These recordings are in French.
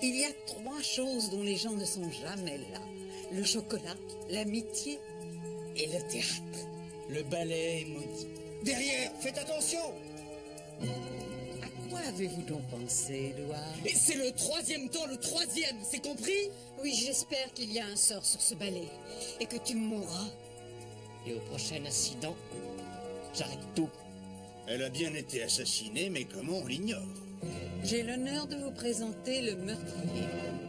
Il y a 3 choses dont les gens ne sont jamais là. Le chocolat, l'amitié et le théâtre. Le ballet est maudit. Derrière, faites attention! À quoi avez-vous donc pensé, Édouard? Et c'est le 3e temps, le 3e, c'est compris? Oui, j'espère qu'il y a un sort sur ce balai et que tu mourras. Et au prochain incident, j'arrête tout. Elle a bien été assassinée, mais comment on l'ignore? J'ai l'honneur de vous présenter le meurtrier.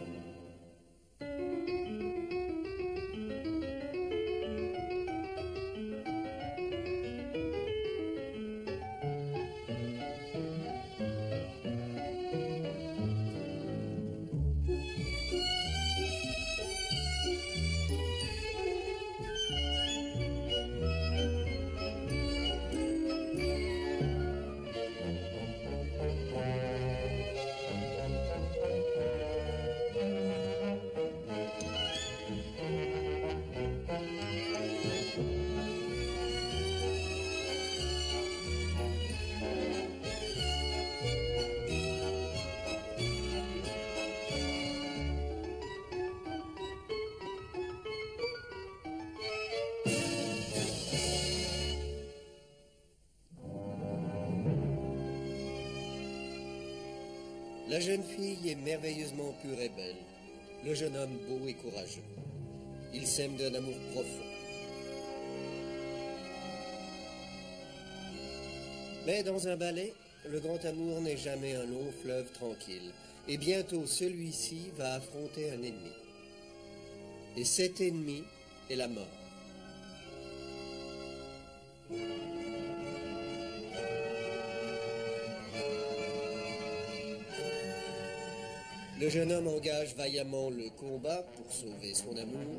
La jeune fille est merveilleusement pure et belle, le jeune homme beau et courageux. Ils s'aiment d'un amour profond. Mais dans un ballet, le grand amour n'est jamais un long fleuve tranquille, et bientôt celui-ci va affronter un ennemi. Et cet ennemi est la mort. Le jeune homme engage vaillamment le combat pour sauver son amour.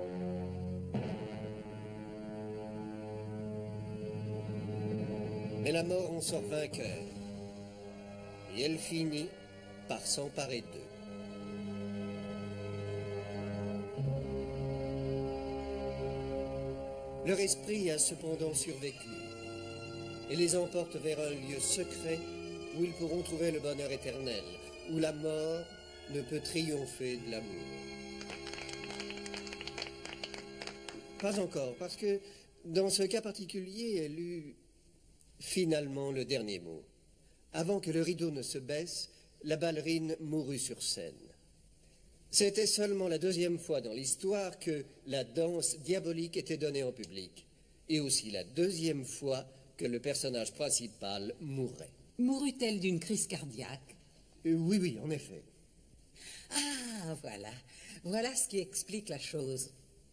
Mais la mort en sort vainqueur. Et elle finit par s'emparer d'eux. Leur esprit a cependant survécu et les emporte vers un lieu secret où ils pourront trouver le bonheur éternel, où la mort ne peut triompher de l'amour. Pas encore, parce que dans ce cas particulier, elle eut finalement le dernier mot. Avant que le rideau ne se baisse, la ballerine mourut sur scène. C'était seulement la 2e fois dans l'histoire que la danse diabolique était donnée en public, et aussi la 2e fois que le personnage principal mourait. Mourut-elle d'une crise cardiaque? Oui, en effet. Ah, voilà. Voilà ce qui explique la chose.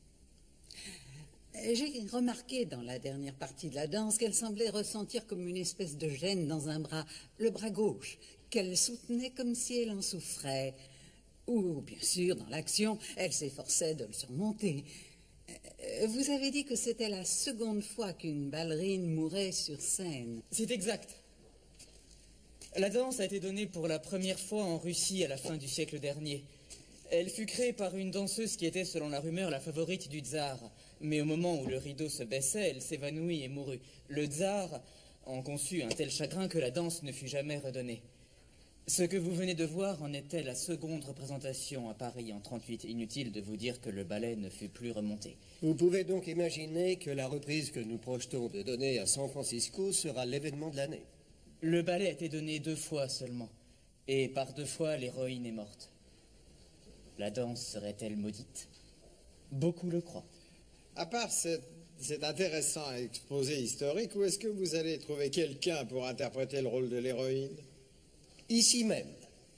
J'ai remarqué dans la dernière partie de la danse qu'elle semblait ressentir comme une espèce de gêne dans un bras, le bras gauche, qu'elle soutenait comme si elle en souffrait. Ou, bien sûr, dans l'action, elle s'efforçait de le surmonter. Vous avez dit que c'était la 2e fois qu'une ballerine mourait sur scène. C'est exact. La danse a été donnée pour la première fois en Russie à la fin du siècle dernier. Elle fut créée par une danseuse qui était, selon la rumeur, la favorite du tsar. Mais au moment où le rideau se baissait, elle s'évanouit et mourut. Le tsar en conçut un tel chagrin que la danse ne fut jamais redonnée. Ce que vous venez de voir en était la 2e représentation à Paris en 1938. Inutile de vous dire que le ballet ne fut plus remonté. Vous pouvez donc imaginer que la reprise que nous projetons de donner à San Francisco sera l'événement de l'année. Le ballet a été donné 2 fois seulement, et par 2 fois l'héroïne est morte. La danse serait-elle maudite? Beaucoup le croient. À part cet intéressant exposé historique, où est-ce que vous allez trouver quelqu'un pour interpréter le rôle de l'héroïne? Ici même.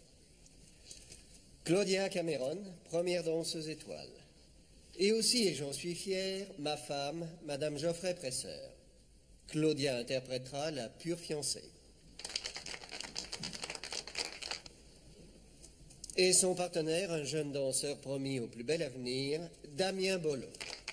Claudia Cameron, première danseuse étoile. Et aussi, et j'en suis fier, ma femme, Madame Geoffrey Presser. Claudia interprétera la pure fiancée. Et son partenaire, un jeune danseur promis au plus bel avenir, Damien Bolo.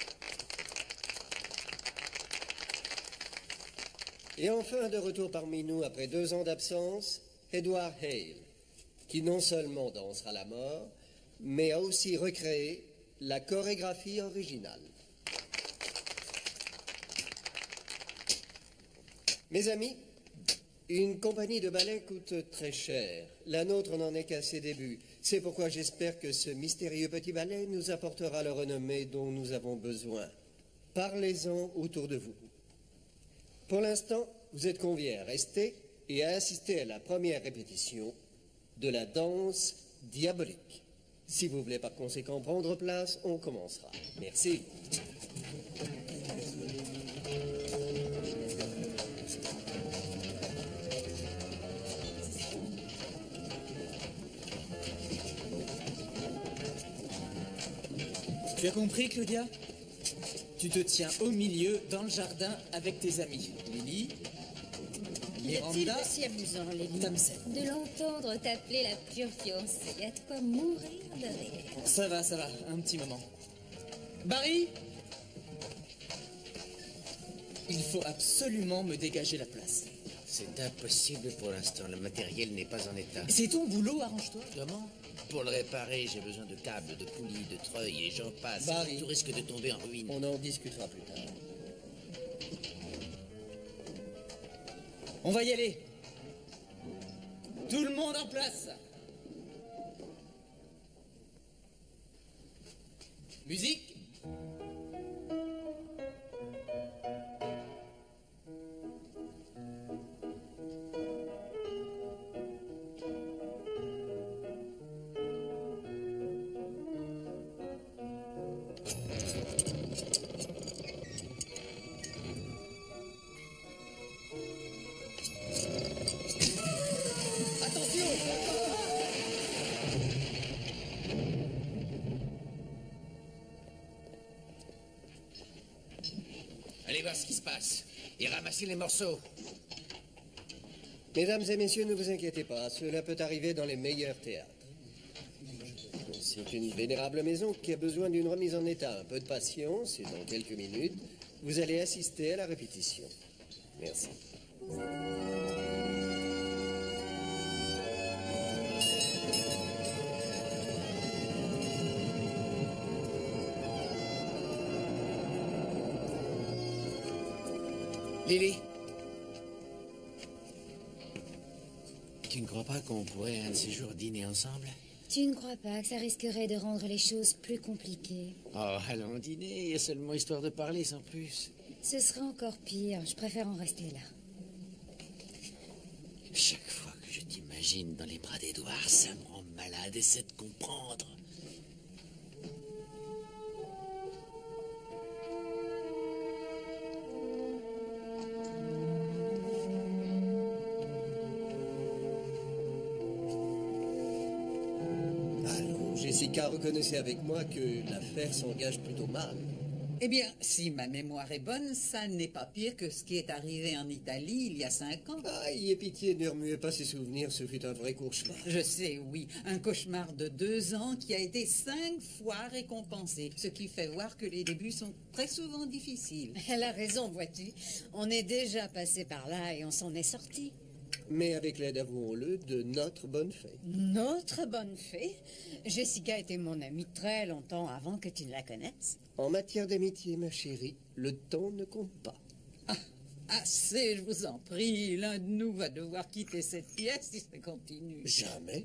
Et enfin, de retour parmi nous après 2 ans d'absence, Edward Hale, qui non seulement dansera la mort, mais a aussi recréé la chorégraphie originale. Mes amis, Une compagnie de ballet coûte très cher. La nôtre n'en est qu'à ses débuts. C'est pourquoi j'espère que ce mystérieux petit ballet nous apportera la renommée dont nous avons besoin. Parlez-en autour de vous. Pour l'instant, vous êtes conviés à rester et à assister à la première répétition de la danse diabolique. Si vous voulez par conséquent prendre place, on commencera. Merci. Tu as compris, Claudia? Tu te tiens au milieu, dans le jardin, avec tes amis. Lily, Est-il Miranda, aussi amusant, Lily? Tamsen. De l'entendre t'appeler la pure fiancée, y a de quoi mourir de rire. Ça va, un petit moment. Barry, il faut absolument me dégager la place. C'est impossible pour l'instant, le matériel n'est pas en état. C'est ton boulot, arrange-toi. Comment? Pour le réparer, j'ai besoin de câbles, de poulies, de treuils et j'en passe. Barry. Tout risque de tomber en ruine. On en discutera plus tard. On va y aller. Tout le monde en place. Musique. Allez voir ce qui se passe et ramassez les morceaux. Mesdames et messieurs, ne vous inquiétez pas, cela peut arriver dans les meilleurs théâtres. C'est une vénérable maison qui a besoin d'une remise en état. Un peu de patience et dans quelques minutes, vous allez assister à la répétition. Merci. Lily, tu ne crois pas qu'on pourrait un de ces jours dîner ensemble? Tu ne crois pas que ça risquerait de rendre les choses plus compliquées? Oh, allons dîner, seulement histoire de parler sans plus. Ce serait encore pire, je préfère en rester là. Chaque fois que je t'imagine dans les bras d'Edouard, ça me rend malade, essaie de comprendre. Allons, Jessica, reconnaissez avec moi que l'affaire s'engage plutôt mal. Eh bien, si ma mémoire est bonne, ça n'est pas pire que ce qui est arrivé en Italie il y a 5 ans. Ah, ayez pitié, ne remuez pas ces souvenirs, ce fut un vrai cauchemar. Je sais, oui, un cauchemar de 2 ans qui a été 5 fois récompensé, ce qui fait voir que les débuts sont très souvent difficiles. Elle a raison, vois-tu. On est déjà passé par là et on s'en est sorti. Mais avec l'aide, avouons-le, de notre bonne fée. Notre bonne fée. Jessica était mon amie très longtemps avant que tu ne la connaisses. En matière d'amitié, ma chérie, le temps ne compte pas. Assez, je vous en prie, l'un de nous va devoir quitter cette pièce si ça continue. Jamais.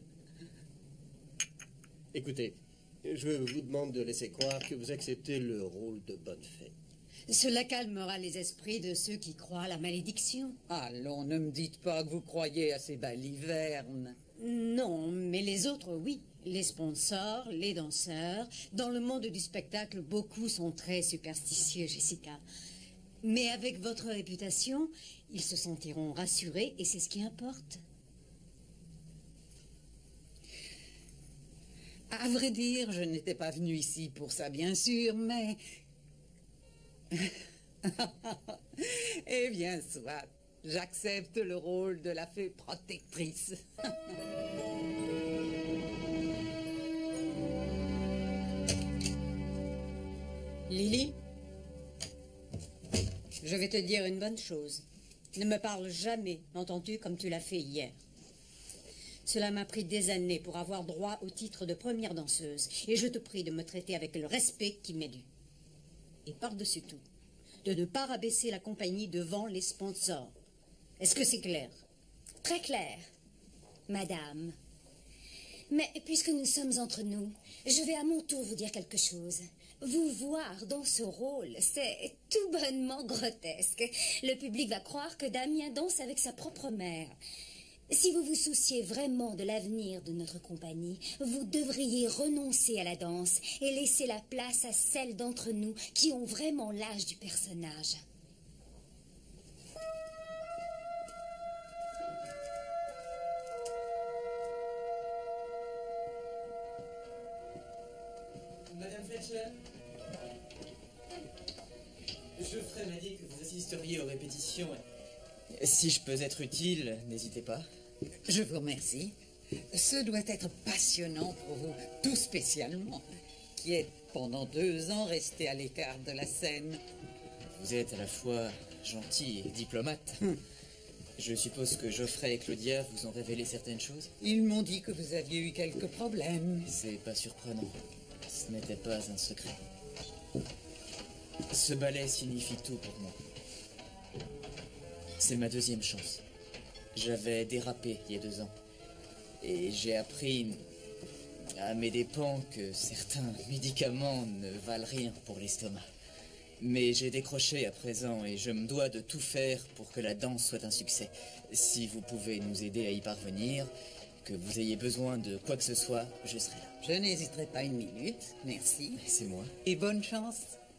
Écoutez, je vous demande de laisser croire que vous acceptez le rôle de bonne fée. Cela calmera les esprits de ceux qui croient à la malédiction. Allons, ne me dites pas que vous croyez à ces balivernes. Non, mais les autres, oui. Les sponsors, les danseurs. Dans le monde du spectacle, beaucoup sont très superstitieux, Jessica. Mais avec votre réputation, ils se sentiront rassurés et c'est ce qui importe. À vrai dire, je n'étais pas venue ici pour ça, bien sûr, mais... Eh bien, soit. J'accepte le rôle de la fée protectrice. Lily, je vais te dire une bonne chose. Ne me parle jamais, entends-tu, comme tu l'as fait hier. Cela m'a pris des années pour avoir droit au titre de première danseuse, et je te prie de me traiter avec le respect qui m'est dû. Et par-dessus tout, de ne pas rabaisser la compagnie devant les sponsors. Est-ce que c'est clair? Très clair, madame. Mais puisque nous sommes entre nous, je vais à mon tour vous dire quelque chose. Vous voir dans ce rôle, c'est tout bonnement grotesque. Le public va croire que Damien danse avec sa propre mère. Si vous vous souciez vraiment de l'avenir de notre compagnie, vous devriez renoncer à la danse et laisser la place à celles d'entre nous qui ont vraiment l'âge du personnage. Madame Fletcher, Geoffrey m'a dit que vous assisteriez aux répétitions. Si je peux être utile, n'hésitez pas. Je vous remercie. Ce doit être passionnant pour vous, tout spécialement, qui êtes pendant 2 ans resté à l'écart de la scène. Vous êtes à la fois gentil et diplomate. Je suppose que Geoffrey et Claudia vous ont révélé certaines choses. Ils m'ont dit que vous aviez eu quelques problèmes. C'est pas surprenant. Ce n'était pas un secret. Ce ballet signifie tout pour moi. C'est ma 2e chance. J'avais dérapé il y a 2 ans. Et j'ai appris à mes dépens que certains médicaments ne valent rien pour l'estomac. Mais j'ai décroché à présent et je me dois de tout faire pour que la danse soit un succès. Si vous pouvez nous aider à y parvenir, que vous ayez besoin de quoi que ce soit, je serai là. Je n'hésiterai pas une minute, merci. C'est moi. Et bonne chance.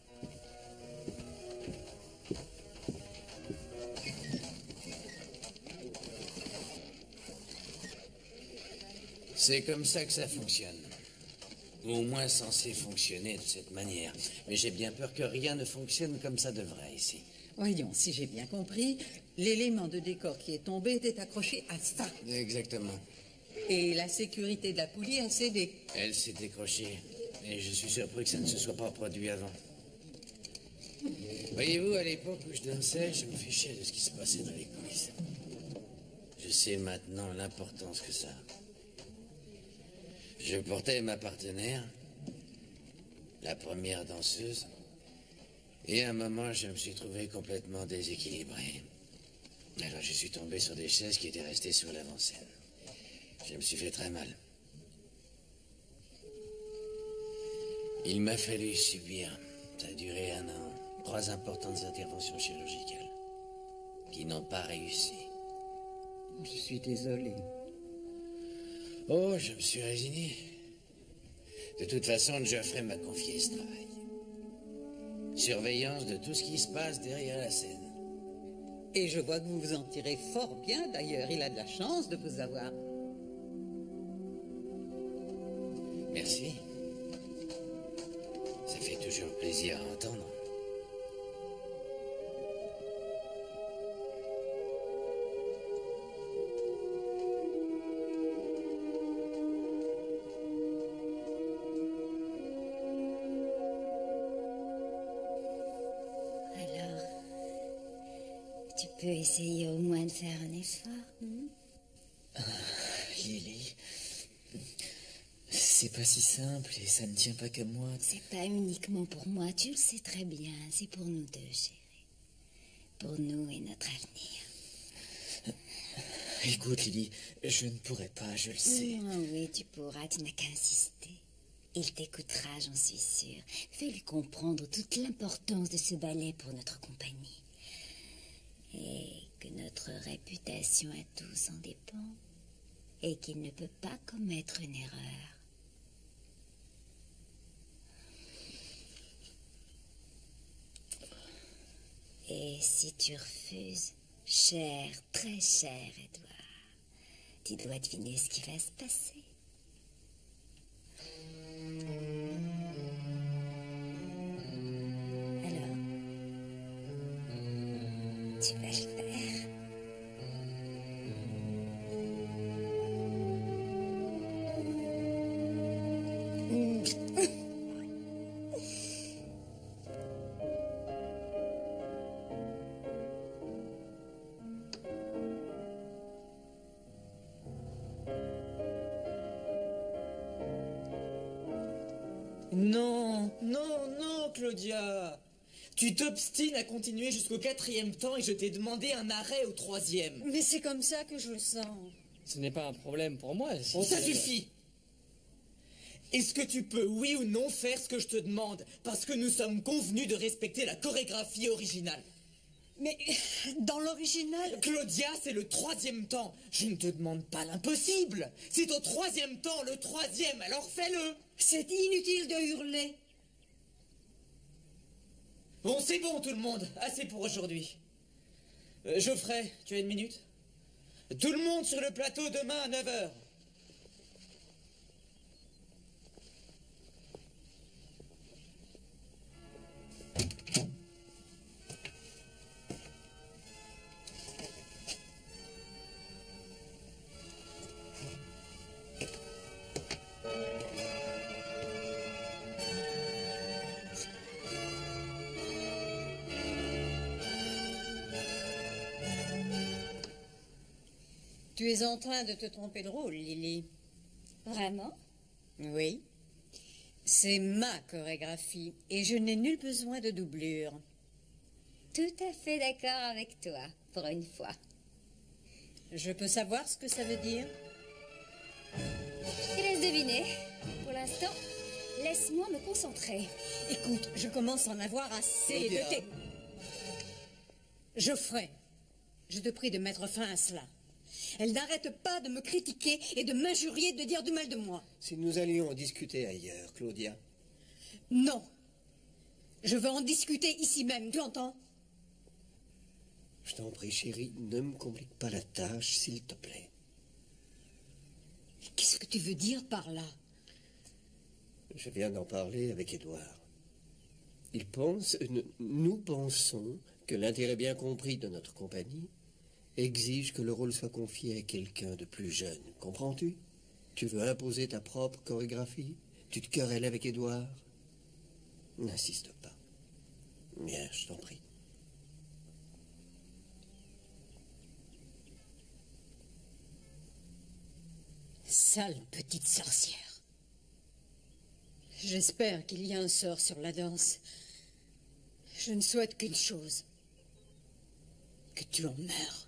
C'est comme ça que ça fonctionne. Ou au moins censé fonctionner de cette manière. Mais j'ai bien peur que rien ne fonctionne comme ça devrait ici. Voyons, si j'ai bien compris, l'élément de décor qui est tombé était accroché à ça. Exactement. Et la sécurité de la poulie a cédé. Elle s'est décrochée. Et je suis surpris que ça ne se soit pas produit avant. Voyez-vous, à l'époque où je dansais, je me fichais de ce qui se passait dans les coulisses. Je sais maintenant l'importance que ça a. Je portais ma partenaire, la première danseuse, et à un moment, je me suis trouvé complètement déséquilibré. Alors, je suis tombé sur des chaises qui étaient restées sur l'avant-scène. Je me suis fait très mal. Il m'a fallu subir, ça a duré 1 an, 3 importantes interventions chirurgicales qui n'ont pas réussi. Je suis désolé. Oh, je me suis résigné. De toute façon, Geoffrey m'a confié ce travail. Surveillance de tout ce qui se passe derrière la scène. Et je vois que vous vous en tirez fort bien, d'ailleurs. Il a de la chance de vous avoir. Merci. Ça fait toujours plaisir à entendre. Tu peux essayer au moins de faire un effort. Lily, c'est pas si simple et ça ne tient pas qu'à moi. C'est pas uniquement pour moi, tu le sais très bien. C'est pour nous deux, chérie. Pour nous et notre avenir. Écoute, Lily, je ne pourrais pas, je le sais. Oui, tu pourras, tu n'as qu'à insister. Il t'écoutera, j'en suis sûre. Fais-lui comprendre toute l'importance de ce ballet pour notre compagnie. Et que notre réputation à tous en dépend. Et qu'il ne peut pas commettre une erreur. Et si tu refuses, cher, très cher Edouard, tu dois deviner ce qui va se passer. Alors, tu vas le faire. Non, non, non, Claudia. Tu t'obstines à continuer jusqu'au 4e temps et je t'ai demandé un arrêt au 3e. Mais c'est comme ça que je le sens. Ce n'est pas un problème pour moi. Si Bon, ça c'est- suffit. Est-ce que tu peux, oui ou non, faire ce que je te demande? Parce que nous sommes convenus de respecter la chorégraphie originale. Mais dans l'original... Claudia, c'est le 3e temps. Je ne te demande pas l'impossible. C'est au 3e temps, le 3e, alors fais-le. C'est inutile de hurler. Bon, c'est bon tout le monde. Assez pour aujourd'hui. Geoffrey, tu as une minute? Tout le monde sur le plateau demain à 9h. Tu es en train de te tromper de rôle, Lily. Vraiment? Oui. C'est ma chorégraphie et je n'ai nul besoin de doublure. Tout à fait d'accord avec toi, pour une fois. Je peux savoir ce que ça veut dire? Je te laisse deviner. Pour l'instant, laisse-moi me concentrer. Écoute, je commence à en avoir assez Claudia. de tes... Geoffrey, je te prie de mettre fin à cela. Elle n'arrête pas de me critiquer et de m'injurier, de dire du mal de moi. Si nous allions en discuter ailleurs, Claudia. Non. Je veux en discuter ici même, tu entends? Je t'en prie, chérie, ne me complique pas la tâche, s'il te plaît. Qu'est-ce que tu veux dire par là? Je viens d'en parler avec Édouard. Nous pensons que l'intérêt bien compris de notre compagnie exige que le rôle soit confié à quelqu'un de plus jeune. Comprends-tu? Tu veux imposer ta propre chorégraphie? Tu te querelles avec Édouard? N'insiste pas. Bien, je t'en prie. Sale petite sorcière. J'espère qu'il y a un sort sur la danse. Je ne souhaite qu'une chose. Que tu en meurs.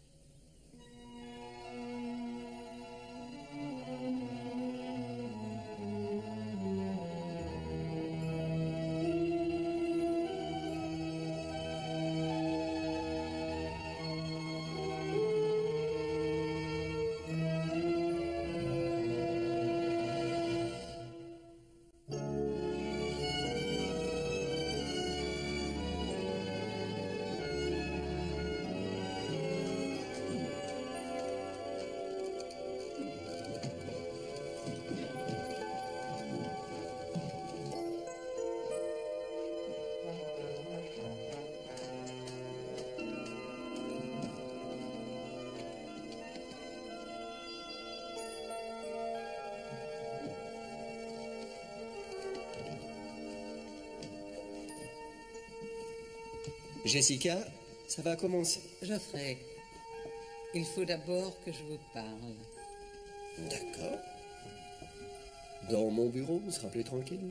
Jessica, ça va commencer. Geoffrey, il faut d'abord que je vous parle. D'accord. Dans mon bureau, on sera plus tranquille.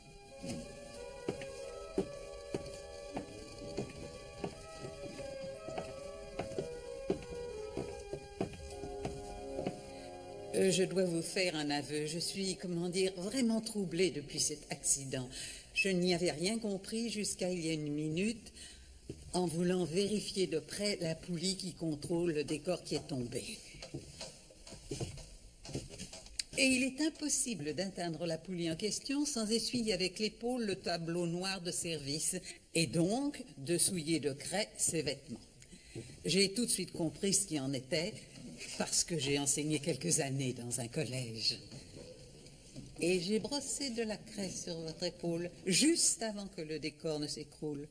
Je dois vous faire un aveu. Je suis, comment dire, vraiment troublée depuis cet accident. Je n'y avais rien compris jusqu'à il y a une minute, en voulant vérifier de près la poulie qui contrôle le décor qui est tombé. Et il est impossible d'atteindre la poulie en question sans essuyer avec l'épaule le tableau noir de service, et donc de souiller de craie ses vêtements. J'ai tout de suite compris ce qui en était, parce que j'ai enseigné quelques années dans un collège. Et j'ai brossé de la craie sur votre épaule, juste avant que le décor ne s'écroule.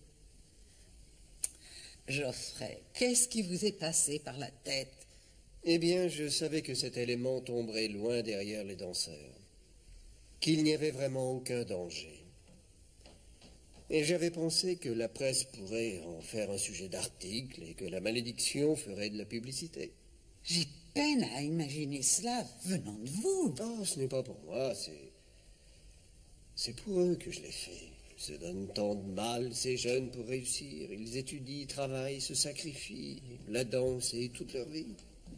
Geoffrey, qu'est-ce qui vous est passé par la tête? Eh bien, je savais que cet élément tomberait loin derrière les danseurs, qu'il n'y avait vraiment aucun danger. Et j'avais pensé que la presse pourrait en faire un sujet d'article et que la malédiction ferait de la publicité. J'ai peine à imaginer cela venant de vous. Oh, ce n'est pas pour moi, c'est pour eux que je l'ai fait. Ils se donnent tant de mal, ces jeunes, pour réussir. Ils étudient, travaillent, se sacrifient. La danse et toute leur vie.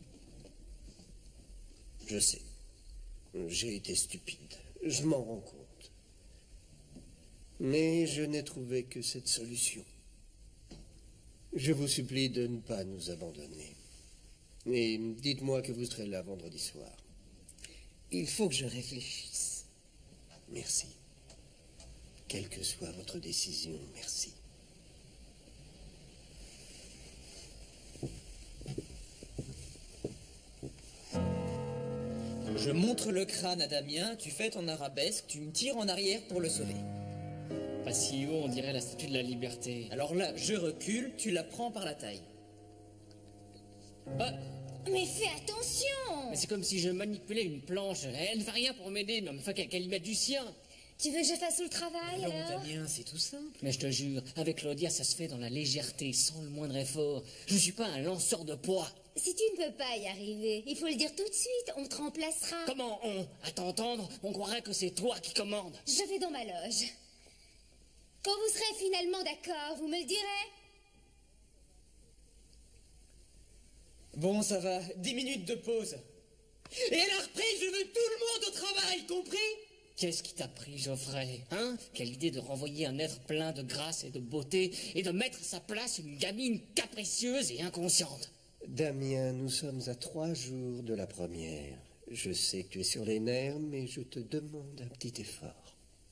Je sais. J'ai été stupide. Je m'en rends compte. Mais je n'ai trouvé que cette solution. Je vous supplie de ne pas nous abandonner. Et dites-moi que vous serez là vendredi soir. Il faut que je réfléchisse. Merci. Quelle que soit votre décision, merci. Je montre le crâne à Damien, tu fais ton arabesque, tu me tires en arrière pour le sauver. Pas si haut, on dirait la statue de la liberté. Alors là, je recule, tu la prends par la taille. Ah, Mais fais attention! mais c'est comme si je manipulais une planche. Elle ne fait rien pour m'aider, mais enfin qu'elle y mette du sien. Tu veux que je fasse tout le travail, Non, alors? Damien, c'est tout simple. Mais je te jure, avec Claudia, ça se fait dans la légèreté, sans le moindre effort. Je ne suis pas un lanceur de poids. Si tu ne peux pas y arriver, il faut le dire tout de suite, on te remplacera. Comment on? À t'entendre, on croirait que c'est toi qui commandes. Je vais dans ma loge. Quand vous serez finalement d'accord, vous me le direz? Bon, ça va, 10 minutes de pause. Et à la reprise, je veux tout le monde au travail, compris? Qu'est-ce qui t'a pris, Geoffrey? Hein? Quelle idée de renvoyer un être plein de grâce et de beauté et de mettre à sa place une gamine capricieuse et inconsciente. Damien, nous sommes à 3 jours de la première. Je sais que tu es sur les nerfs, mais je te demande un petit effort.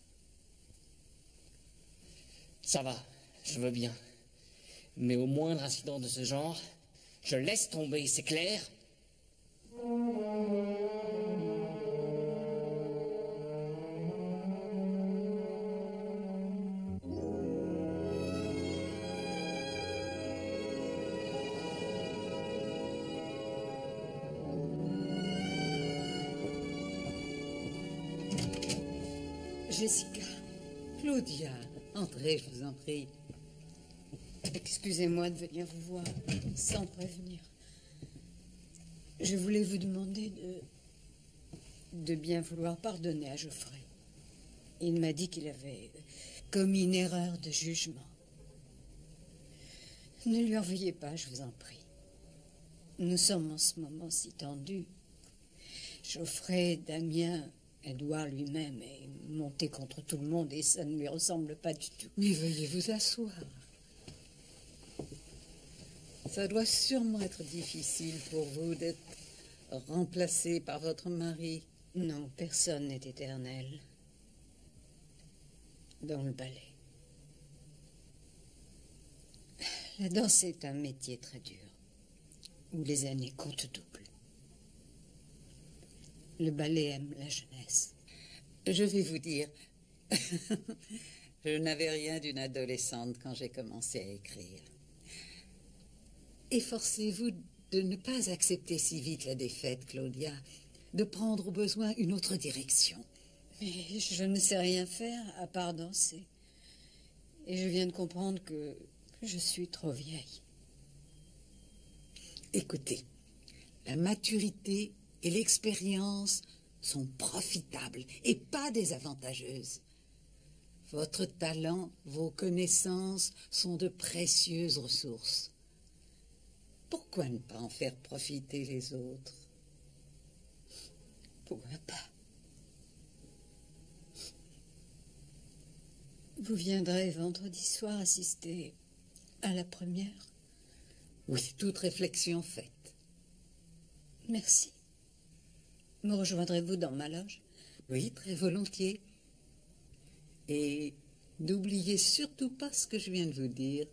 Ça va, je veux bien. Mais au moindre incident de ce genre, je laisse tomber, c'est clair? Jessica, Claudia, entrez, je vous en prie. Excusez-moi de venir vous voir sans prévenir. Je voulais vous demander de bien vouloir pardonner à Geoffrey. Il m'a dit qu'il avait commis une erreur de jugement. Ne lui en veuillez pas, je vous en prie. Nous sommes en ce moment si tendus. Geoffrey, Damien, Édouard lui-même est monté contre tout le monde et ça ne lui ressemble pas du tout. Mais veuillez vous asseoir. Ça doit sûrement être difficile pour vous d'être remplacé par votre mari. Non, personne n'est éternel dans le ballet. La danse est un métier très dur, où les années comptent double. Le ballet aime la jeunesse. Je vais vous dire, je n'avais rien d'une adolescente quand j'ai commencé à écrire. Efforcez-vous de ne pas accepter si vite la défaite, Claudia, de prendre au besoin une autre direction. Mais je ne sais rien faire à part danser. Et je viens de comprendre que je suis trop vieille. Écoutez, la maturité et l'expérience sont profitables et pas désavantageuses. Votre talent, vos connaissances sont de précieuses ressources. Pourquoi ne pas en faire profiter les autres? Pourquoi pas? Vous viendrez vendredi soir assister à la première? Oui, toute réflexion faite. Merci. Me rejoindrez-vous dans ma loge? Oui, très volontiers. Et n'oubliez surtout pas ce que je viens de vous dire.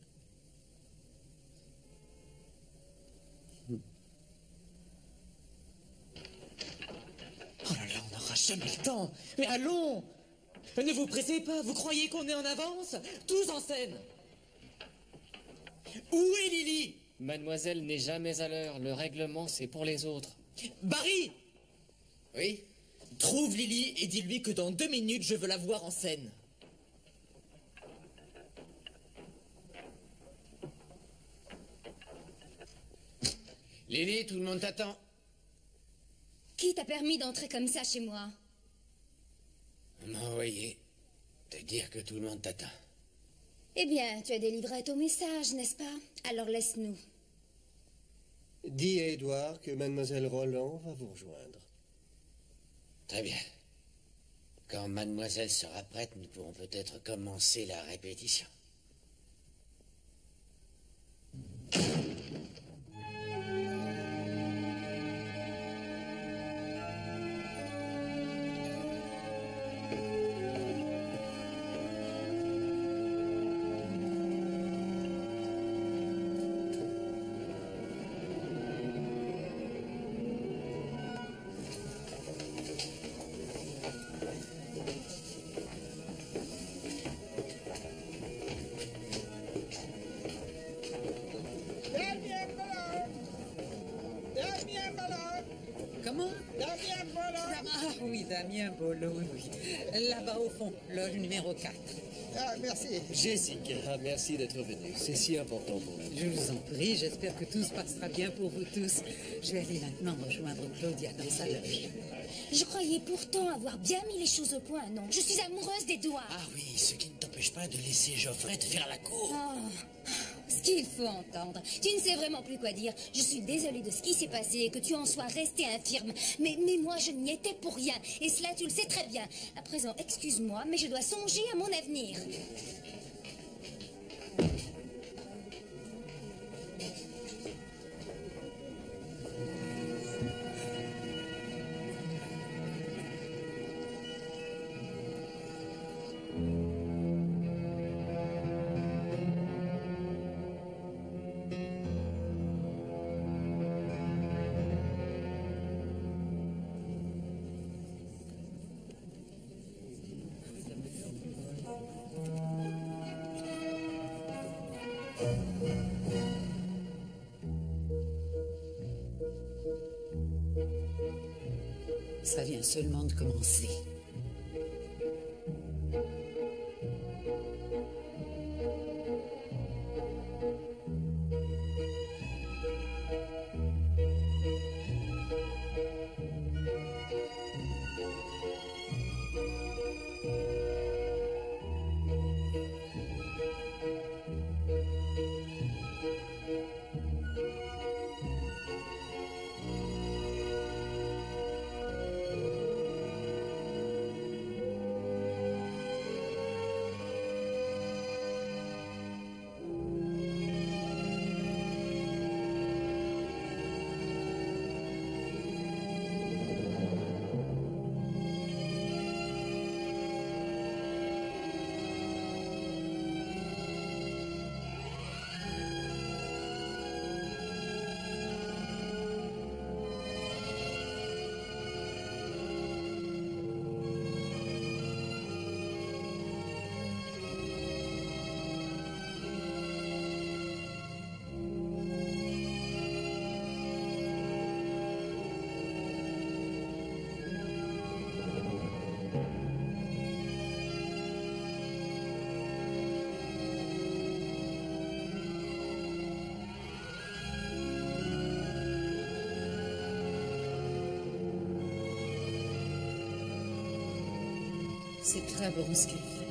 Oh là là, on n'aura jamais le temps. Mais allons! Ne vous pressez pas, vous croyez qu'on est en avance? Tous en scène! Où est Lily? Mademoiselle n'est jamais à l'heure. Le règlement, c'est pour les autres. Barry! Oui? Trouve Lily et dis-lui que dans 2 minutes, je veux la voir en scène. Lily, tout le monde t'attend. Qui t'a permis d'entrer comme ça chez moi? On m'a envoyé. te dire que tout le monde t'attend. Eh bien, tu as délivré ton message, n'est-ce pas? Alors laisse-nous. Dis à Édouard que mademoiselle Roland va vous rejoindre. Très bien. Quand mademoiselle sera prête, nous pourrons peut-être commencer la répétition. Comment? Ah oui, Damien Bolo, oui. Là-bas au fond, loge numéro 4. Ah, merci. Jessica, merci d'être venue. C'est si important pour nous. Je vous en prie, j'espère que tout se passera bien pour vous tous. Je vais aller maintenant rejoindre Claudia dans sa loge. Je croyais pourtant avoir bien mis les choses au point, non? Je suis amoureuse d'Édouard. Ah oui, ce qui ne t'empêche pas de laisser Geoffrey te faire la cour. Oh, ce qu'il faut entendre. Tu ne sais vraiment plus quoi dire. Je suis désolée de ce qui s'est passé et que tu en sois resté infirme. Mais moi, je n'y étais pour rien. Et cela, tu le sais très bien. À présent, excuse-moi, mais je dois songer à mon avenir. Ça vient seulement de commencer. C'est très bon ce qu'elle fait.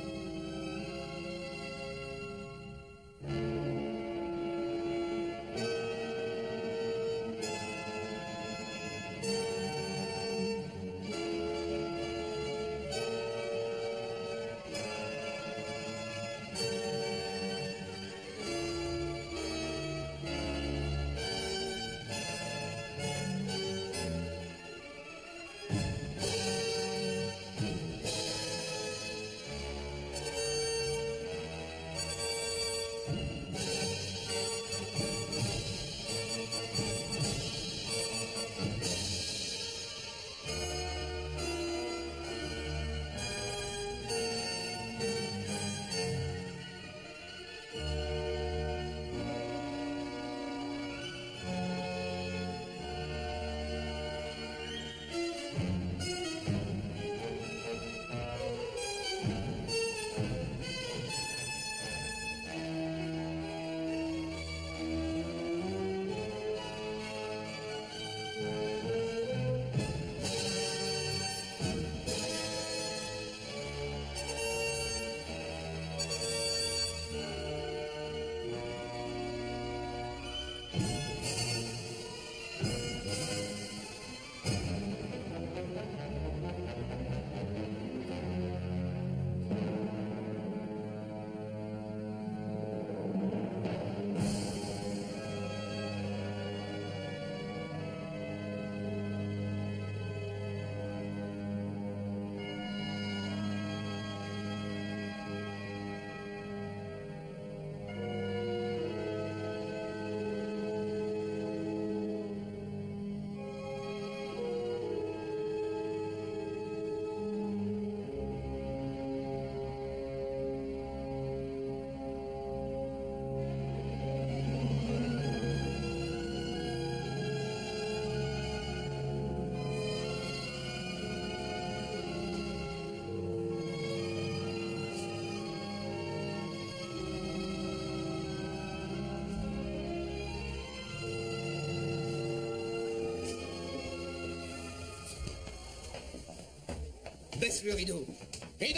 Baisse le rideau. Rideau!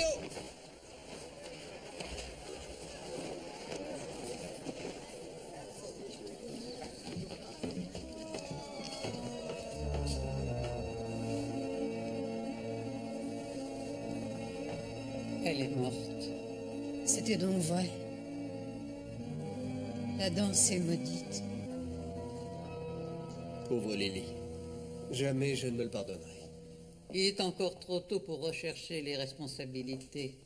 Elle est morte. C'était donc vrai. La danse est maudite. Pauvre Lily. Jamais je ne me le pardonnerai. Il est encore trop tôt pour rechercher les responsabilités.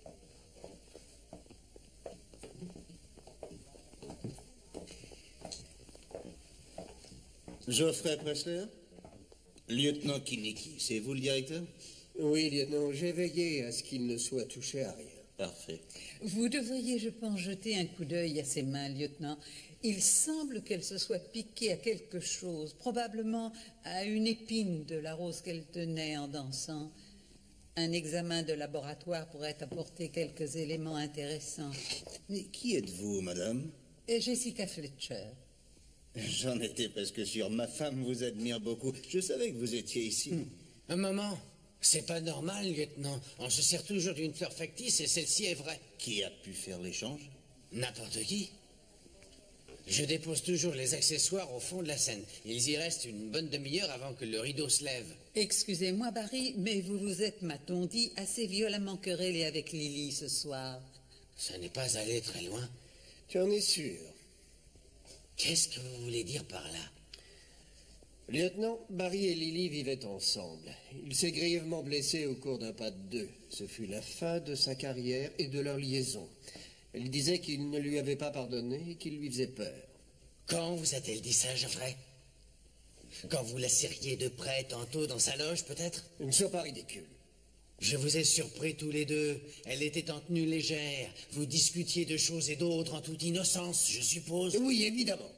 Geoffrey Pressler? Lieutenant Kinnicky, c'est vous le directeur? Oui, lieutenant, j'ai veillé à ce qu'il ne soit touché à rien. Parfait. Vous devriez, je pense, jeter un coup d'œil à ses mains, lieutenant. Il semble qu'elle se soit piquée à quelque chose, probablement à une épine de la rose qu'elle tenait en dansant. Un examen de laboratoire pourrait apporter quelques éléments intéressants. Mais qui êtes-vous, madame? Et Jessica Fletcher. J'en étais presque sûr. Ma femme vous admire beaucoup. Je savais que vous étiez ici. Un moment. C'est pas normal, lieutenant. On se sert toujours d'une fleur factice et celle-ci est vraie. Qui a pu faire l'échange? N'importe qui. Je dépose toujours les accessoires au fond de la scène. Ils y restent une bonne demi-heure avant que le rideau se lève. Excusez-moi, Barry, mais vous vous êtes, m'a-t-on dit, assez violemment querellé avec Lily ce soir. Ça n'est pas allé très loin. Tu en es sûr? Qu'est-ce que vous voulez dire par là? Lieutenant, Barry et Lily vivaient ensemble. Il s'est grièvement blessé au cours d'un pas de deux. Ce fut la fin de sa carrière et de leur liaison. Elle disait qu'il ne lui avait pas pardonné et qu'il lui faisait peur. Quand vous a-t-elle dit ça, Geoffrey? Quand vous la serriez de près tantôt dans sa loge, peut-être? Ne sois pas ridicule. Je vous ai surpris tous les deux. Elle était en tenue légère. Vous discutiez de choses et d'autres en toute innocence, je suppose. Oui, évidemment.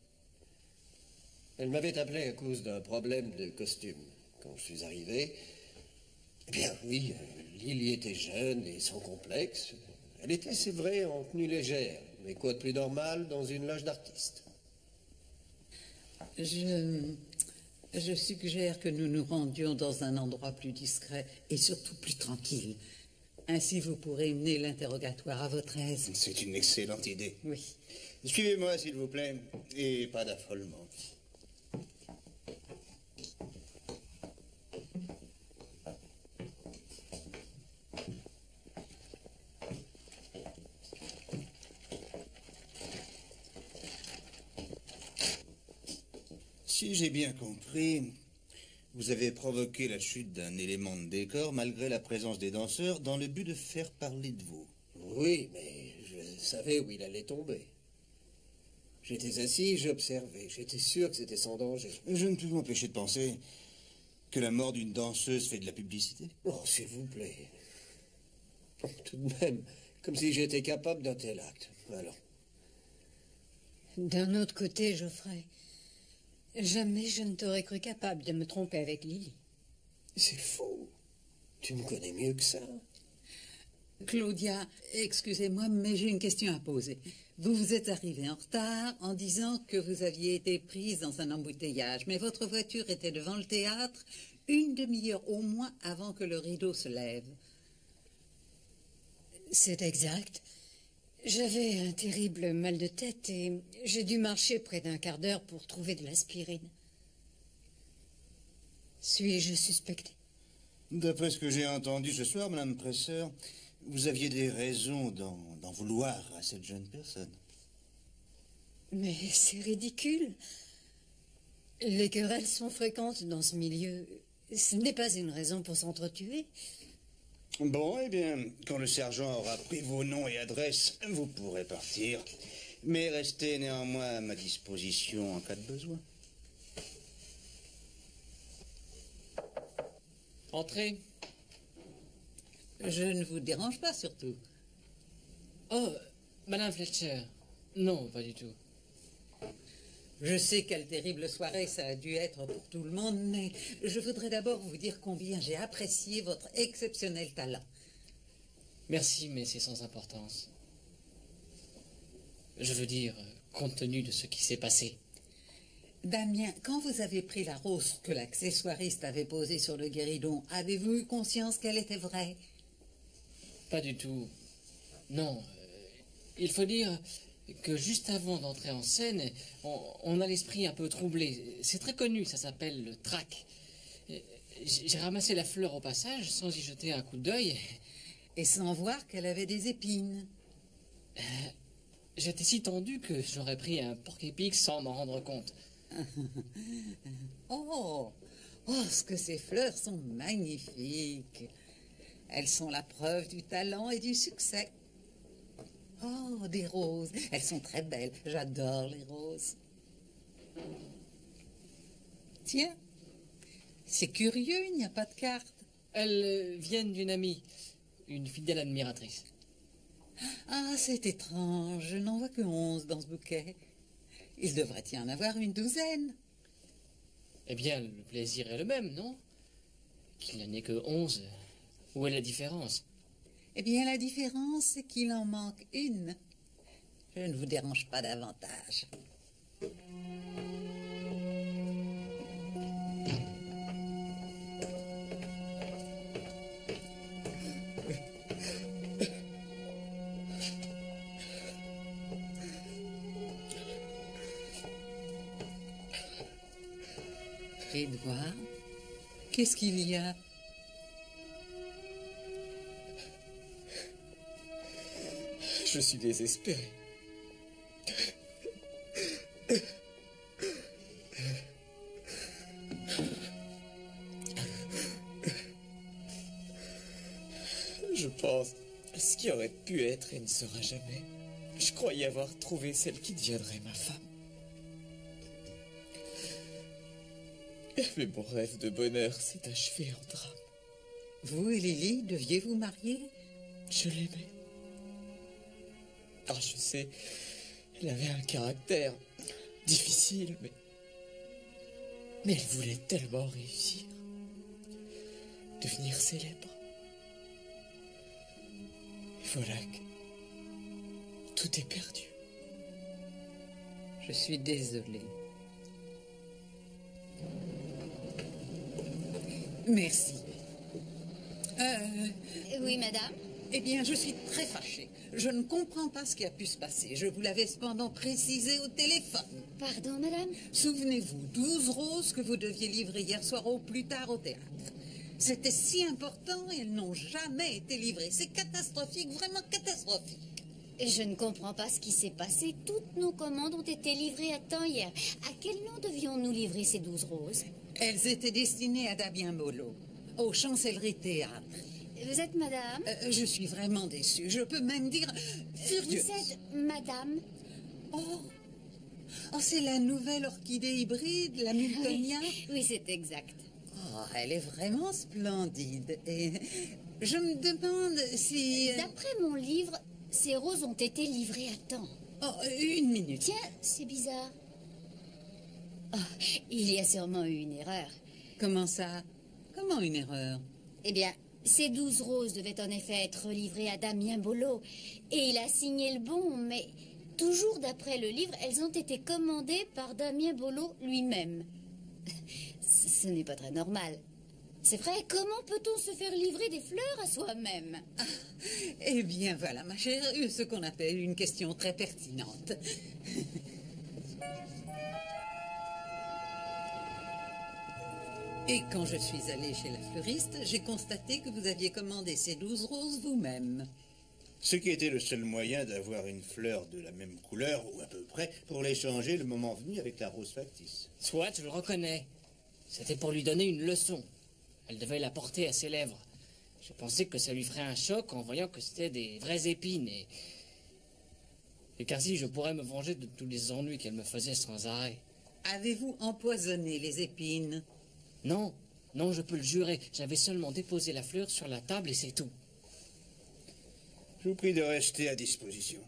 Elle m'avait appelé à cause d'un problème de costume. Quand je suis arrivé, eh bien oui, Lily était jeune et sans complexe. Elle était, c'est vrai, en tenue légère. Mais quoi de plus normal dans une loge d'artistes? Je suggère que nous nous rendions dans un endroit plus discret et surtout plus tranquille. Ainsi, vous pourrez mener l'interrogatoire à votre aise. C'est une excellente idée. Oui. Suivez-moi, s'il vous plaît, et pas d'affolement. Si j'ai bien compris, vous avez provoqué la chute d'un élément de décor malgré la présence des danseurs dans le but de faire parler de vous. Oui, mais je savais où il allait tomber. J'étais assis, j'observais. J'étais sûr que c'était sans danger. Je ne peux m'empêcher de penser que la mort d'une danseuse fait de la publicité. Oh, s'il vous plaît. Tout de même, comme si j'étais capable d'un tel acte. Alors. D'un autre côté, Geoffrey, jamais je ne t'aurais cru capable de me tromper avec Lily. C'est faux. Tu me connais mieux que ça. Claudia, excusez-moi, mais j'ai une question à poser. Vous vous êtes arrivée en retard en disant que vous aviez été prise dans un embouteillage, mais votre voiture était devant le théâtre une demi-heure au moins avant que le rideau se lève. C'est exact. J'avais un terrible mal de tête et j'ai dû marcher près d'un quart d'heure pour trouver de l'aspirine. Suis-je suspecté? D'après ce que j'ai entendu ce soir, Madame Presser, vous aviez des raisons d'en vouloir à cette jeune personne. Mais c'est ridicule. Les querelles sont fréquentes dans ce milieu. Ce n'est pas une raison pour s'entretuer. Bon, eh bien, quand le sergent aura pris vos noms et adresses, vous pourrez partir. Mais restez néanmoins à ma disposition en cas de besoin. Entrez. Je ne vous dérange pas, surtout. Oh, Madame Fletcher. Non, pas du tout. Je sais quelle terrible soirée ça a dû être pour tout le monde, mais je voudrais d'abord vous dire combien j'ai apprécié votre exceptionnel talent. Merci, mais c'est sans importance. Je veux dire, compte tenu de ce qui s'est passé. Damien, quand vous avez pris la rose que l'accessoiriste avait posée sur le guéridon, avez-vous eu conscience qu'elle était vraie? Pas du tout. Non. Il faut dire que juste avant d'entrer en scène, on a l'esprit un peu troublé. C'est très connu, ça s'appelle le trac. J'ai ramassé la fleur au passage, sans y jeter un coup d'œil. Et sans voir qu'elle avait des épines. J'étais si tendu que j'aurais pris un porc-épic sans m'en rendre compte. Oh, ce que ces fleurs sont magnifiques. Elles sont la preuve du talent et du succès. Oh, des roses. Elles sont très belles. J'adore les roses. Tiens, c'est curieux, il n'y a pas de carte. Elles viennent d'une amie, une fidèle admiratrice. Ah, c'est étrange. Je n'en vois que 11 dans ce bouquet. Il devrait y en avoir une douzaine. Eh bien, le plaisir est le même, non? Qu'il n'y en ait que 11. Où est la différence? Eh bien, la différence, c'est qu'il en manque une. Je ne vous dérange pas davantage. Édouard, qu'est-ce qu'il y a? Je suis désespéré. Je pense à ce qui aurait pu être et ne sera jamais. Je croyais avoir trouvé celle qui deviendrait ma femme. Mais mon rêve de bonheur s'est achevé en drame. Vous et Lily deviez vous marier? Je l'aimais. Ah, je sais, elle avait un caractère difficile, mais elle voulait tellement réussir, devenir célèbre. Et voilà que tout est perdu. Je suis désolée. Merci. Oui, madame. Eh bien, je suis très fâchée. Je ne comprends pas ce qui a pu se passer. Je vous l'avais cependant précisé au téléphone. Pardon, madame? Souvenez-vous, 12 roses que vous deviez livrer hier soir au plus tard au théâtre. C'était si important et elles n'ont jamais été livrées. C'est catastrophique, vraiment catastrophique. Je ne comprends pas ce qui s'est passé. Toutes nos commandes ont été livrées à temps hier. À quel nom devions-nous livrer ces 12 roses? Elles étaient destinées à Damien Bolo, au Chancellerie Théâtre. Vous êtes madame? Je suis vraiment déçue. Je peux même dire furieuse. Vous êtes madame? Oh, c'est la nouvelle orchidée hybride, la Miltonia. Oui, c'est exact. Oh, elle est vraiment splendide. Et je me demande si... D'après mon livre, ces roses ont été livrées à temps. Oh, une minute. Tiens, c'est bizarre. Oh, il y a sûrement eu une erreur. Comment ça? Comment une erreur? Eh bien, ces 12 roses devaient en effet être livrées à Damien Bolo. Et il a signé le bon, mais toujours d'après le livre, elles ont été commandées par Damien Bolo lui-même. Ce n'est pas très normal. C'est vrai, comment peut-on se faire livrer des fleurs à soi-même? Eh bien, voilà, ma chère, ce qu'on appelle une question très pertinente. Et quand je suis allée chez la fleuriste, j'ai constaté que vous aviez commandé ces 12 roses vous-même. Ce qui était le seul moyen d'avoir une fleur de la même couleur, ou à peu près, pour l'échanger le moment venu avec la rose factice. Soit, je le reconnais. C'était pour lui donner une leçon. Elle devait la porter à ses lèvres. Je pensais que ça lui ferait un choc en voyant que c'était des vraies épines et qu'ainsi je pourrais me venger de tous les ennuis qu'elle me faisait sans arrêt. Avez-vous empoisonné les épines? Non, non, je peux le jurer. J'avais seulement déposé la fleur sur la table et c'est tout. Je vous prie de rester à disposition.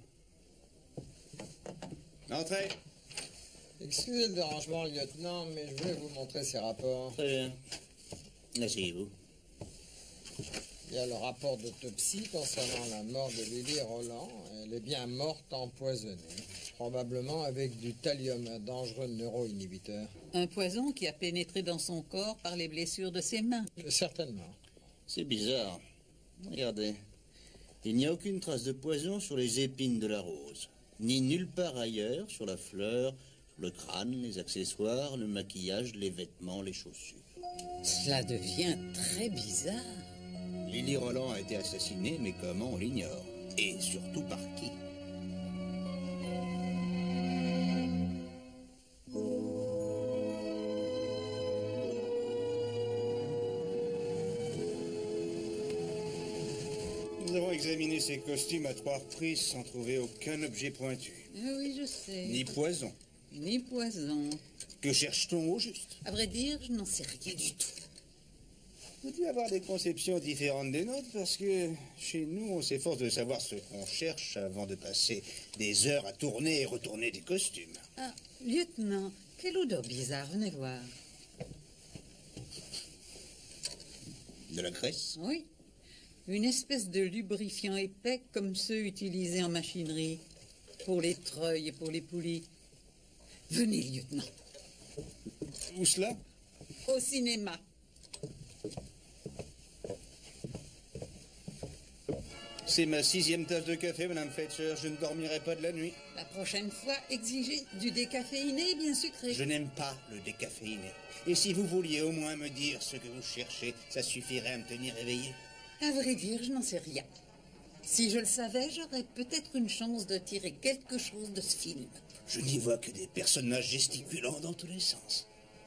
Entrez. Excusez le dérangement, lieutenant, mais je voulais vous montrer ces rapports. Très bien. Asseyez-vous. Il y a le rapport d'autopsie concernant la mort de Lily Roland. Elle est bien morte empoisonnée. Probablement avec du thallium, un dangereux neuroinhibiteur. Un poison qui a pénétré dans son corps par les blessures de ses mains. Certainement. C'est bizarre. Regardez. Il n'y a aucune trace de poison sur les épines de la rose. Ni nulle part ailleurs, sur la fleur, sur le crâne, les accessoires, le maquillage, les vêtements, les chaussures. Cela devient très bizarre. Lily Roland a été assassinée, mais comment on l'ignore? Et surtout par qui? Nous avons examiné ces costumes à 3 reprises sans trouver aucun objet pointu. Oui, je sais. Ni poison. Ni poison. Que cherche-t-on au juste? À vrai dire, je n'en sais rien du tout. Vous devez avoir des conceptions différentes des nôtres parce que chez nous, on s'efforce de savoir ce qu'on cherche avant de passer des heures à tourner et retourner des costumes. Ah, lieutenant, quelle odeur bizarre, venez voir. De la graisse? Oui. Une espèce de lubrifiant épais comme ceux utilisés en machinerie. Pour les treuils et pour les poulies. Venez, lieutenant. Où cela? Au cinéma. C'est ma 6e tasse de café, Madame Fletcher. Je ne dormirai pas de la nuit. La prochaine fois, exigez du décaféiné bien sucré. Je n'aime pas le décaféiné. Et si vous vouliez au moins me dire ce que vous cherchez, ça suffirait à me tenir éveillé. À vrai dire, je n'en sais rien. Si je le savais, j'aurais peut-être une chance de tirer quelque chose de ce film. Je n'y vois que des personnages gesticulants dans tous les sens.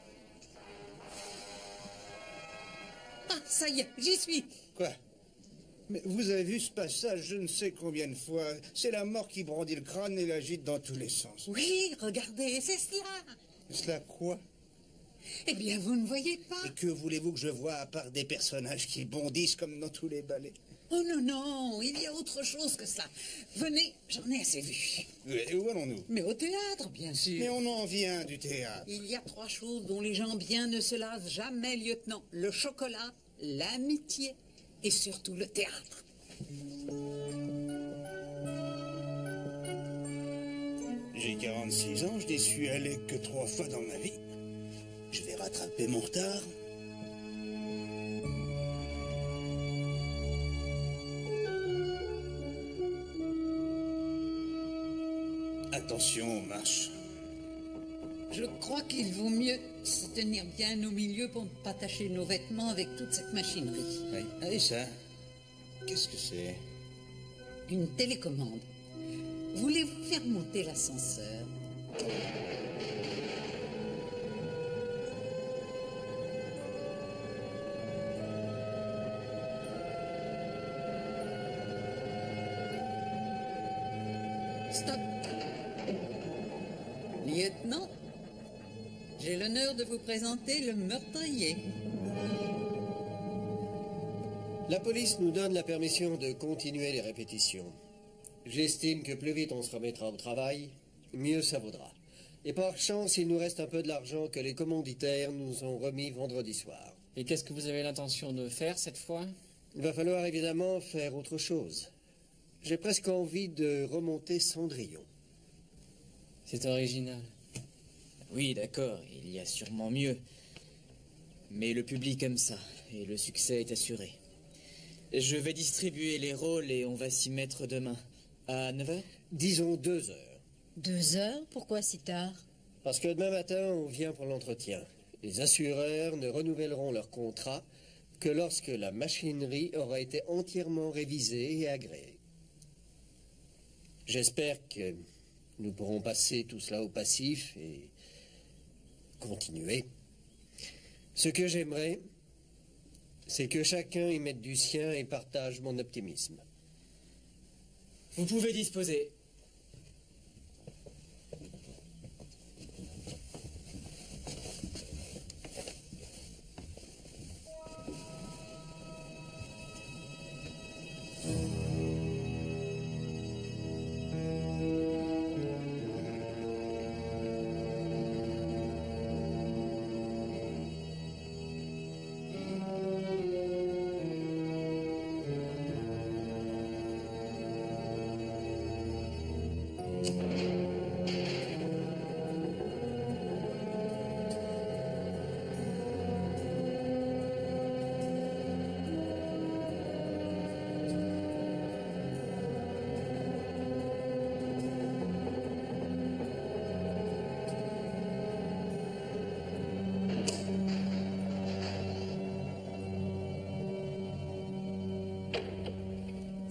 Ah, ça y est, j'y suis. Quoi? Mais vous avez vu ce passage je ne sais combien de fois. C'est la mort qui brandit le crâne et l'agite dans tous les sens. Oui, regardez, c'est cela. Cela quoi? Eh bien, vous ne voyez pas. Et que voulez-vous que je voie à part des personnages qui bondissent comme dans tous les ballets? Oh non, non, il y a autre chose que cela. Venez, j'en ai assez vu. Et où allons-nous? Mais au théâtre, bien sûr. Mais on en vient du théâtre. Il y a 3 choses dont les gens bien ne se lasent jamais, lieutenant. Le chocolat, l'amitié et surtout le théâtre. J'ai 46 ans, je n'y suis allé que 3 fois dans ma vie. Je vais rattraper mon retard. Attention aux marches. Je crois qu'il vaut mieux se tenir bien au milieu pour ne pas tacher nos vêtements avec toute cette machinerie. Oui. Ah, et ça? Qu'est-ce que c'est? Une télécommande. Voulez-vous faire monter l'ascenseur? Stop. Lieutenant, j'ai l'honneur de vous présenter le meurtrier. La police nous donne la permission de continuer les répétitions. J'estime que plus vite on se remettra au travail, mieux ça vaudra. Et par chance, il nous reste un peu de l'argent que les commanditaires nous ont remis vendredi soir. Et qu'est-ce que vous avez l'intention de faire cette fois? Il va falloir évidemment faire autre chose. J'ai presque envie de remonter Cendrillon. C'est original. Oui, d'accord, il y a sûrement mieux. Mais le public aime ça, et le succès est assuré. Je vais distribuer les rôles et on va s'y mettre demain. À 9h? Disons 2 heures. 2 heures? Pourquoi si tard? Parce que demain matin, on vient pour l'entretien. Les assureurs ne renouvelleront leur contrat que lorsque la machinerie aura été entièrement révisée et agréée. J'espère que nous pourrons passer tout cela au passif et continuer. Ce que j'aimerais, c'est que chacun y mette du sien et partage mon optimisme. Vous pouvez disposer.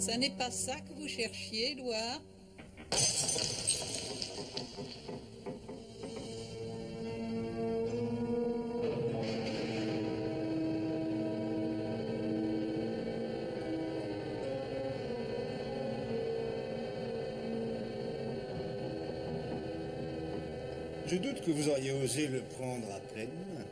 Ça n'est pas ça que vous cherchiez, Édouard? Je doute que vous auriez osé le prendre à pleine main.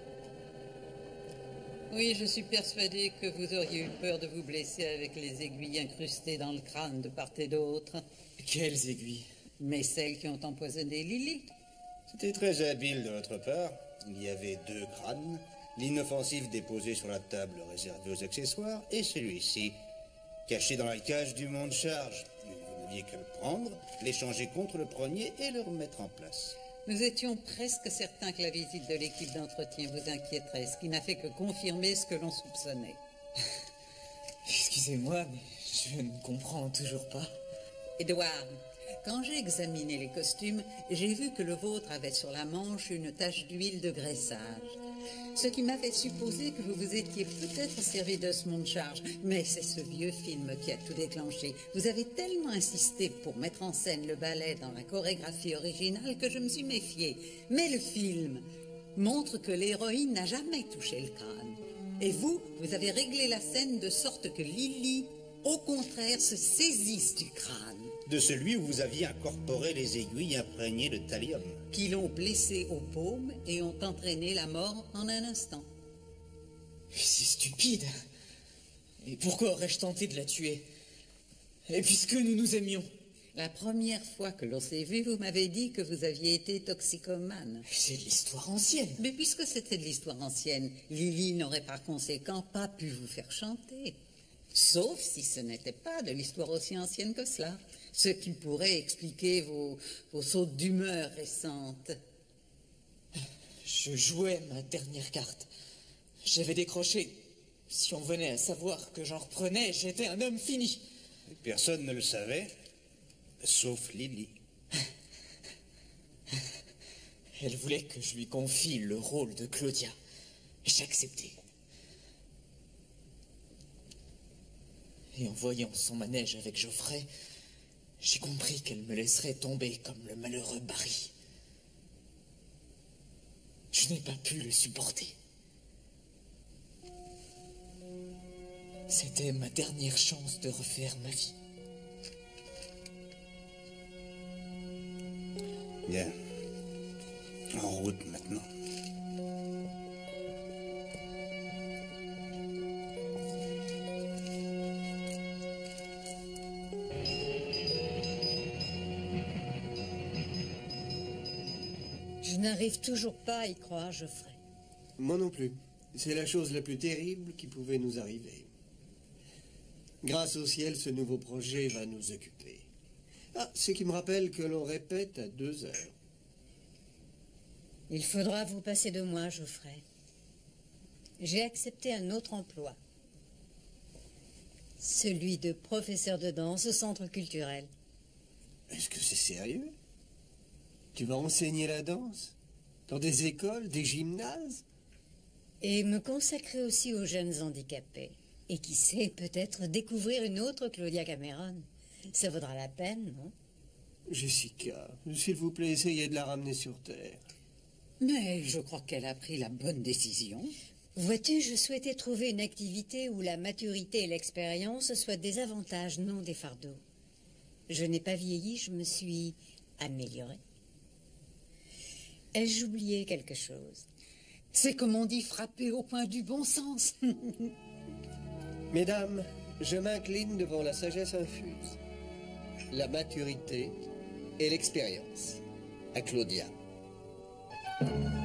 Oui, je suis persuadée que vous auriez eu peur de vous blesser avec les aiguilles incrustées dans le crâne de part et d'autre. Quelles aiguilles? Mais celles qui ont empoisonné Lily. C'était très habile de votre part. Il y avait 2 crânes, l'inoffensif déposé sur la table réservée aux accessoires, et celui-ci, caché dans la cage du monte-charge. Vous n'aviez qu'à le prendre, l'échanger contre le premier et le remettre en place. Nous étions presque certains que la visite de l'équipe d'entretien vous inquiéterait, ce qui n'a fait que confirmer ce que l'on soupçonnait. Excusez-moi, mais je ne comprends toujours pas. Édouard, quand j'ai examiné les costumes, j'ai vu que le vôtre avait sur la manche une tache d'huile de graissage. Ce qui m'a fait supposer que vous vous étiez peut-être servi de ce monte-charge. Mais c'est ce vieux film qui a tout déclenché. Vous avez tellement insisté pour mettre en scène le ballet dans la chorégraphie originale que je me suis méfiée. Mais le film montre que l'héroïne n'a jamais touché le crâne. Et vous avez réglé la scène de sorte que Lily, au contraire, se saisisse du crâne. De celui où vous aviez incorporé les aiguilles imprégnées de thallium. Qui l'ont blessé aux paumes et ont entraîné la mort en un instant. C'est stupide. Et pourquoi aurais-je tenté de la tuer? Et puisque nous nous aimions. La première fois que l'on s'est vu, vous m'avez dit que vous aviez été toxicomane. C'est de l'histoire ancienne. Mais puisque c'était de l'histoire ancienne, Lily n'aurait par conséquent pas pu vous faire chanter. Sauf si ce n'était pas de l'histoire aussi ancienne que cela. Ce qui pourrait expliquer vos sautes d'humeur récentes. Je jouais ma dernière carte. J'avais décroché. Si on venait à savoir que j'en reprenais, j'étais un homme fini. Personne ne le savait, sauf Lily. Elle voulait que je lui confie le rôle de Claudia. J'ai accepté. Et en voyant son manège avec Geoffrey, j'ai compris qu'elle me laisserait tomber comme le malheureux Barry. Je n'ai pas pu le supporter. C'était ma dernière chance de refaire ma vie. Bien. En route maintenant. Je n'arrive toujours pas à y croire, Geoffrey. Moi non plus. C'est la chose la plus terrible qui pouvait nous arriver. Grâce au ciel, ce nouveau projet va nous occuper. Ah, ce qui me rappelle que l'on répète à 2 heures. Il faudra vous passer de moi, Geoffrey. J'ai accepté un autre emploi. Celui de professeur de danse au centre culturel. Est-ce que c'est sérieux? Tu vas enseigner la danse? Dans des écoles, des gymnases? Et me consacrer aussi aux jeunes handicapés. Et qui sait, peut-être découvrir une autre Claudia Cameron. Ça vaudra la peine, non? Jessica, s'il vous plaît, essayez de la ramener sur terre. Mais je crois qu'elle a pris la bonne décision. Vois-tu, je souhaitais trouver une activité où la maturité et l'expérience soient des avantages, non des fardeaux. Je n'ai pas vieilli, je me suis améliorée. Ai-je oublié quelque chose? C'est comme on dit, frapper au point du bon sens. Mesdames, je m'incline devant la sagesse infuse, la maturité et l'expérience. À Claudia.